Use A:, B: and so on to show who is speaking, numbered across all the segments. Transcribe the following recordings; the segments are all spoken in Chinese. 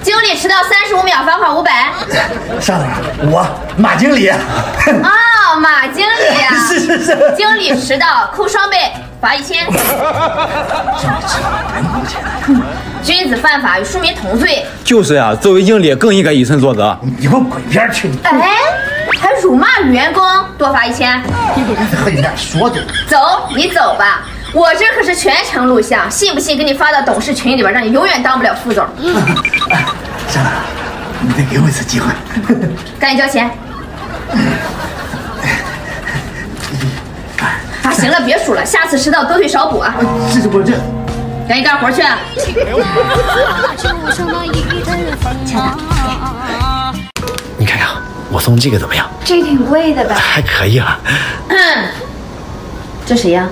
A: 经理迟到35秒，罚款500。
B: 夏总，我马经理。
A: 啊，马经理呀，
B: 是。
A: 经理迟到扣双倍，罚1000。
B: 经理迟到赶紧扣钱。
A: 君子犯法与庶民同罪。
C: 就是呀，作为经理更应该以身作则。
B: 你给我滚边去！你
A: 哎，还辱骂员工，多罚1000。
B: 和你俩说的。
A: 走，你走吧。我这可是全程录像，信不信给你发到董事群里边，让你永远当不了副总。
B: 夏总，你得给我一次机会。
A: 赶紧交钱。啊，行了，别数了，下次迟到多退少补啊。
B: 这。
A: 赶紧干活去。
B: 你看看，我送这个怎么样？
A: 这挺贵的吧？
B: 还可以啊。
A: 这谁呀？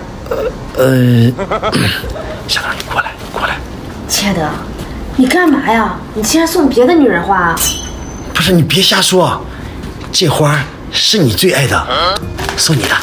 B: 夏总，你过来。
A: 亲爱的，你干嘛呀？你竟然送别的女人花啊？
B: 不是，你别瞎说，这花是你最爱的，送你的。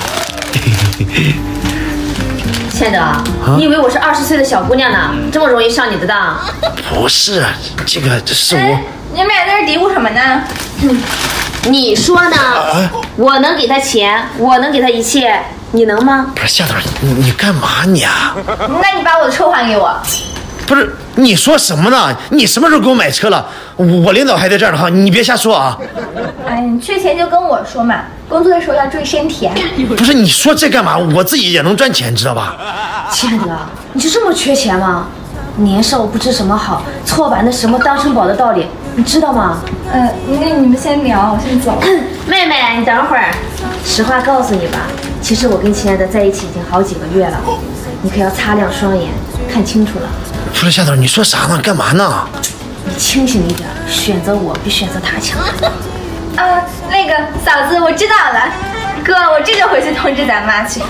A: 亲爱的，你以为我是20岁的小姑娘呢？这么容易上你的当？
B: 不是，这是我。
A: 你们俩在这嘀咕什么呢？你说呢？我能给他钱，我能给他一切，你能吗？
B: 不是夏总，你干嘛你啊？
A: 那你把我的车还给我。
B: 不是，你说什么呢？你什么时候给我买车了？我领导还在这儿呢哈，你别瞎说啊！
D: 哎，你缺钱就跟我说嘛，工作的时候要注意身体啊。
B: 不是，你说这干嘛？我自己也能赚钱，知道吧？
A: 亲爱的，你就这么缺钱吗？年少不知什么好，错把那什么当成宝的道理，你知道吗？
D: 那你们先聊，我先走。
A: 妹妹，你等会儿。实话告诉你吧，其实我跟亲爱的在一起已经好几个月了，你可要擦亮双眼，看清楚了。
B: 不是夏总，你说啥呢？干嘛呢？
A: 你清醒一点，选择我比选择他强。
D: 那个嫂子，我知道了，哥，我这就回去通知咱妈去。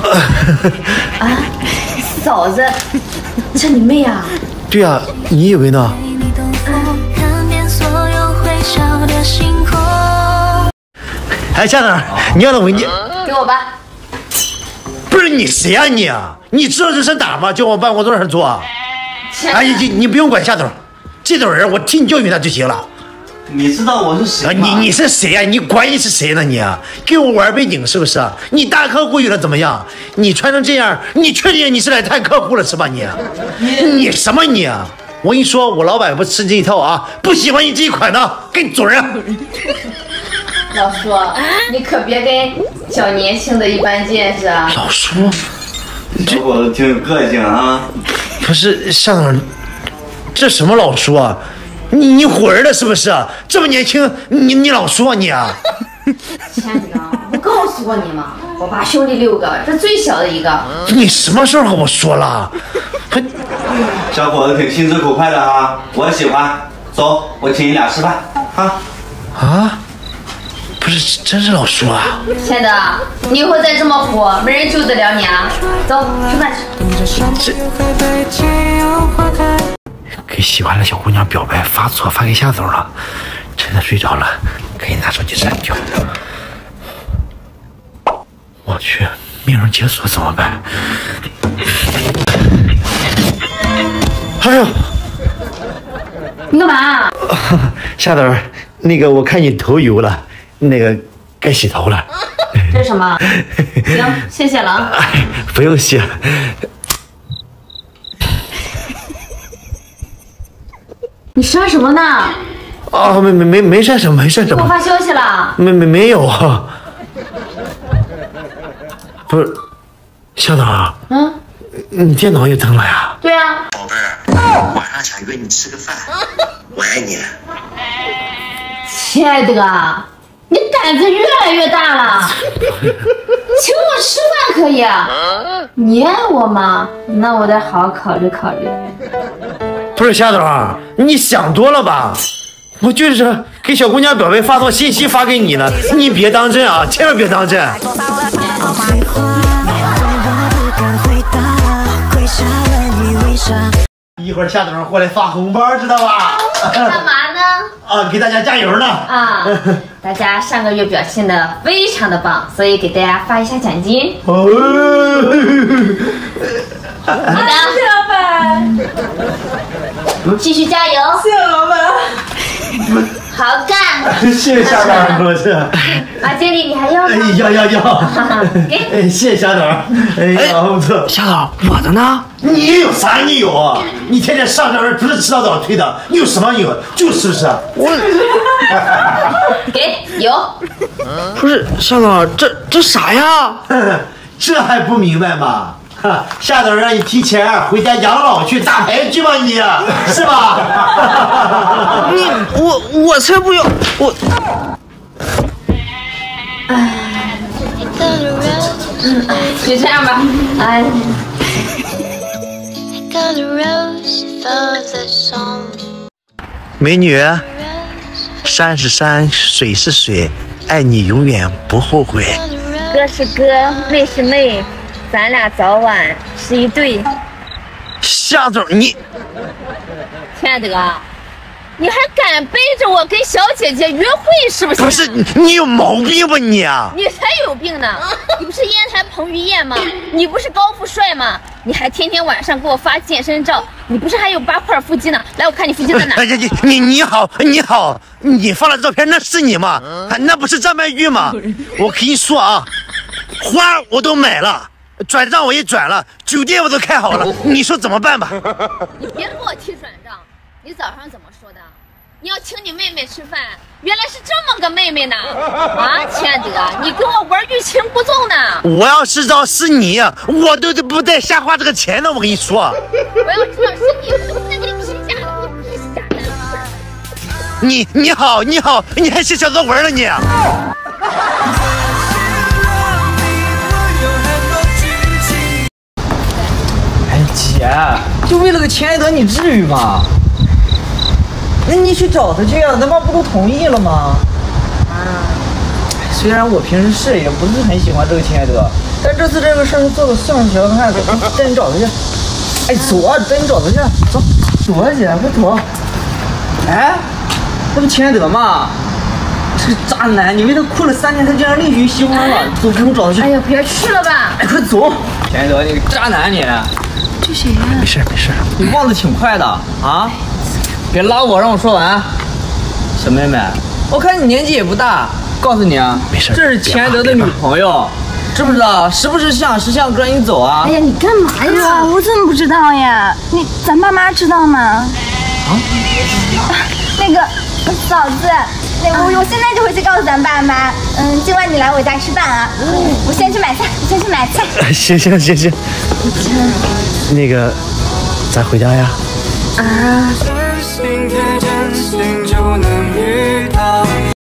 A: 嫂子，这你妹啊？
B: 对啊，你以为呢？哎，夏总，你要的文件
A: 给我吧。
B: 不是你谁呀你啊？你知道这是哪吗？就往办公桌上坐。哎，你不用管夏总，这种人我替你教训他就行了。
C: 你知道我是谁吗？
B: 你是谁呀？你管你是谁呢？你跟我玩背景是不是？你大客户有了怎么样？你穿成这样，你确定你是来谈客户了是吧？你什么你啊？我跟你说，我老板不吃这一套啊，不喜欢你这一款的，跟你走人。
A: 老叔，你可别跟小年轻的一般见识啊！
B: 老叔，
C: 小伙子挺有个性啊。
B: 不是夏总，这什么老叔啊？你唬人了是不是？这么年轻，你老叔啊你啊？
A: 亲爱的，我不告诉过你吗？我爸兄弟6个，这最小的一个。
B: 你什么时候和我说了？
C: 小伙子挺心直口快的啊，我喜欢。走，我请你俩吃饭啊。
B: 不是，真是老叔啊！
A: 亲爱的，你以后再这么火，没人救得了你啊！走，吃饭去。
B: 给喜欢的小姑娘表白发错，发给夏总了。趁她睡着了，赶紧拿手机删掉。我去，命中解锁怎么办？哎呦，
A: 你干嘛？
B: 夏总，那个我看你头油了，那个该洗头了。
A: 这是什么？行，谢谢了啊。
B: 不用谢。
A: 你删什么呢？
B: 哦，没删什么，没删什么。
A: 给我发消息了？
B: 没有啊。不是，夏总，你电脑也登了呀？
A: 对啊。
E: 宝贝儿，晚上想约你吃个饭，我爱你。
A: 亲爱的，你胆子越来越大了。请我吃饭可以，你爱我吗？那我得好好考虑考虑。
B: 不是夏总，你想多了吧？我就是给小姑娘表白发错信息发给你呢，你别当真啊，千万别当真。一会儿夏总过来发红包，知道吧？
A: 干嘛呢？
B: 给大家加油呢。
A: 大家上个月表现的非常的棒，所以给大家发一下奖金。好的，
D: 老板，
A: 继续加油。
D: 谢谢老板。
A: 好干。
B: 谢谢夏导，我是。
A: 啊，经理你还要吗？
B: 要。
A: 给。
B: 谢谢夏导。哎呀，不错。
F: 夏导，我的呢？
B: 你有啥？你有啊？你天天上这不是迟到早退的，你有什么有？就是不是？
A: 给有。
F: 不是夏导，这啥呀？
B: 这还不明白吗？夏导让你提前回家养老去打牌去吧，你是吧？
F: 我才不要我。
A: 就这样吧。哎。
B: 美女，山是山，水是水，爱你永远不后悔。
D: 哥是哥，妹是妹，咱俩早晚是一对。
B: 夏总，你，
A: 亲爱的，你还敢背着我跟小姐姐约会是不是？
B: 不是，你有毛病吧你啊？
A: 你才有病呢！你不是烟台彭于晏吗？你不是高富帅吗？你还天天晚上给我发健身照，你不是还有8块腹肌呢？来，我看你腹肌在哪？
B: 你好，你发的照片那是你吗？那不是张曼玉吗？我跟你说啊，花我都买了，转账我也转了，酒店我都开好了，你说怎么办吧？
A: 你别给我提转账，你早上怎么说的？你要请你妹妹吃饭，原来是这么个妹妹呢！啊，亲爱的，你跟我玩欲擒故纵呢！
B: 我要知道是你，我都不带瞎花这个钱的，我跟你说。
A: 我要知道是你，我都不带给你批假的，假的。
B: 你好，你还写小作文了你？
F: 哎姐，就为了个钱爱德，你至于吗？那你去找他去啊，他妈不都同意了吗？虽然我平时也不是很喜欢这个亲爱的，但这次这个事儿做的像是想看，带你找他去。哎，走啊，带你找他去，走，走啊姐，快走。哎，这不亲爱的吗？这个渣男，你为他哭了3年，他竟然另寻新欢了。走，陪我找他去。
A: 哎呀，别去了吧！
F: 哎，快走！亲爱的，你个渣男你。
A: 这谁呀？
B: 没事，
F: 你忘得挺快的啊！别拉我，让我说完。小妹妹，我看你年纪也不大，告诉你啊，
B: 没事，
F: 这是钱爱德的女朋友，知不知道？时不时像跟你走啊。
A: 哎呀，你干嘛呀？
D: 我怎么不知道呀？咱爸妈知道吗？
F: 啊？
D: 那个嫂子，我现在就回去告诉咱爸妈。今晚你来我家吃饭啊？我先去买菜，
B: 行。那个，咱回家呀。
D: 啊。